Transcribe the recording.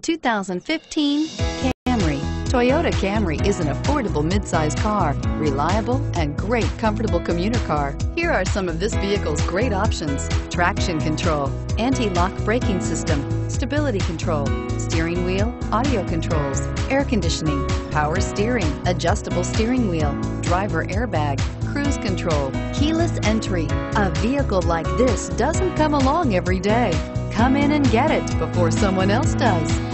2015 Camry. Toyota Camry is an affordable midsize car, reliable and great comfortable commuter car. Here are some of this vehicle's great options: traction control, anti-lock braking system, stability control, steering wheel audio controls, air conditioning, power steering, adjustable steering wheel, driver airbag, cruise control, keyless entry. A vehicle like this doesn't come along every day. Come in and get it before someone else does.